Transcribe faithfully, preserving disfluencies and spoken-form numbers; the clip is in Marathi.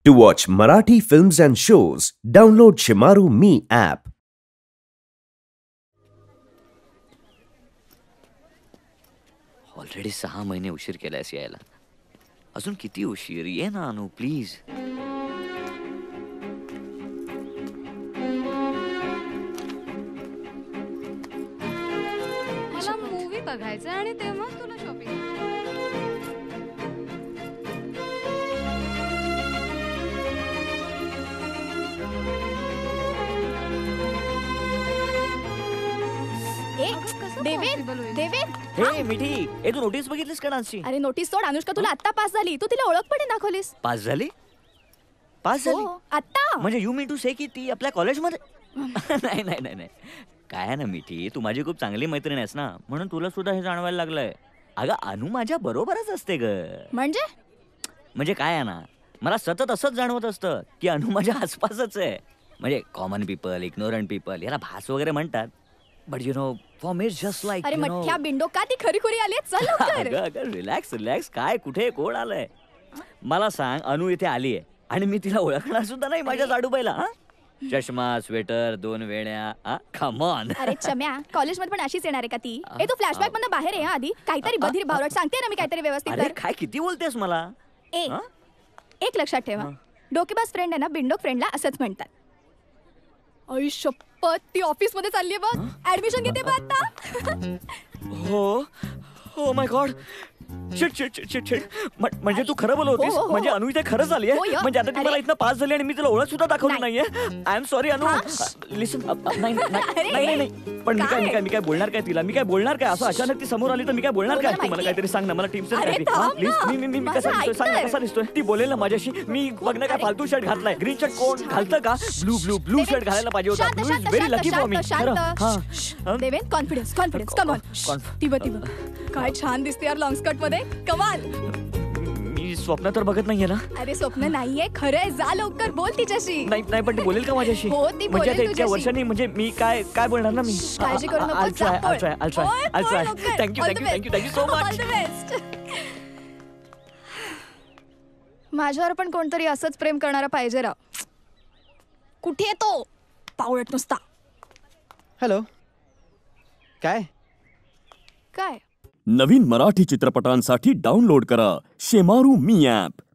To watch Marathi films and shows, download Shimaru Me app. Already सहा महिने उशीर केलायस यायला. अजून किती उशीर? ये ना अनु प्लीज. मला मूवी बघायचं आणि तेव्हा तुला शॉपिंग. देवेन देवेन हे मिठी, ए तू नोटीस बघितलीस का डान्सची? अरे नोटीस सोड. अनुष्का तुला आत्ता पास झाली. तू तिला ओळख पण दाखवलीस. पास झाली? पास झाली हो आत्ता. म्हणजे यू मीन टू से की ती आपल्या कॉलेजमध्ये? नाही नाही नाही नाही काय आहे ना मिठी, तू माझी खूप चांगली मैत्रीण आहेस ना, म्हणून तुला सुद्धा हे जाणवायला लागलंय. अगं अनु माझ्या बरोबरच असते ग. म्हणजे म्हणजे काय आहे ना, मला सतत असंच जाणवत असतं की अनु माझ्या आसपासच आहे. म्हणजे कॉमन पीपल, इग्नोरंट पीपल याला भास वगैरे म्हणतात, but you know for me just like अरे मठ्या बिंडो का ती खरी खुरी आली. चल लवकर. अगं रिलॅक्स रिलॅक्स. काय कुठे कोण आलंय मला सांग. अनु इथे आली आहे आणि मी तिला ओळखणार सुद्धा नाही माझ्या जाडूबाईला. हा, चष्मा, स्वेटर, दोन वेण्या, कम ऑन. अरे चम्या, कॉलेजमध्ये पण अशीच येणार आहे का ती? ए तू फ्लॅशबॅक मधून बाहेर आहे. आधी काहीतरी बधीर भावरट सांगते ना मी, काहीतरी व्यवस्थित अरे कर. काय किती बोलतेस मला. ए एक लक्षात ठेवा, डोकेबाज फ्रेंड आहे ना, बिंडोक फ्रेंडला असंच म्हणतात. आई शपथ, ती ऑफिस मध्ये चालली आहे बघ. ऍडमिशन घेते बघ आता. हो हो my God. Shit shit shit shit shit. म्हणजे तू खरं बोलत होतीस? हो, हो, हो. म्हणजे अनु इथे खरंच झाली आहे? म्हणजे आता ती मला इथनं पास झाली आणि मी तिला ओळख सुद्धा दाखवली नाहीये. आय एम सॉरी अनु. लिसन, नाही नाही नाही नाही पण मी काय मी काय मी काय बोलणार काय तिला? मी काय बोलणार काय? असं अचानक ती समोर आली तर मी काय बोलणार काय? तू मला काहीतरी सांग ना, मला टीम प्लीज. मी मी मी कसा दिसतोय सांग ना, कसा दिसतोय? ती बोलेल ना माझ्याशी. मी बघ ना काय फालतू शर्ट घातलाय. ग्रीन शर्ट कोण घालतं का? ब्लू ब्लू ब्लू शर्ट घालायला पाहिजे होता. Blue is very lucky for me. Deven confidence confidence come on. ती बघ ती बघ काय छान दिसते यार लॉंग स्कर्ट मध्ये. कमाल. मी स्वप्न तर बघत नाहीये ना? अरे स्वप्न नाहीये, खरंय. जा लवकर बोल तिच्याशी. नाही नाही पण ती बोलेल का माझ्याशी? हो ती म्हणजे बोलेल इतक्या वर्षांनी म्हणजे मी काय काय बोलणार ना मी. काळजी करू नको. I'll try, I'll try, I'll try, I'll try. Thank you, thank you, thank you, thank you so much. All the best. माझ्यावर पण कोणतरी असंच प्रेम करणारा पाहिजे राव. कुठे आहे तो पावळट नुसता? हॅलो. काय काय नवीन मराठी चित्रपटांसाठी डाउनलोड करा शेमारू मी ॲप.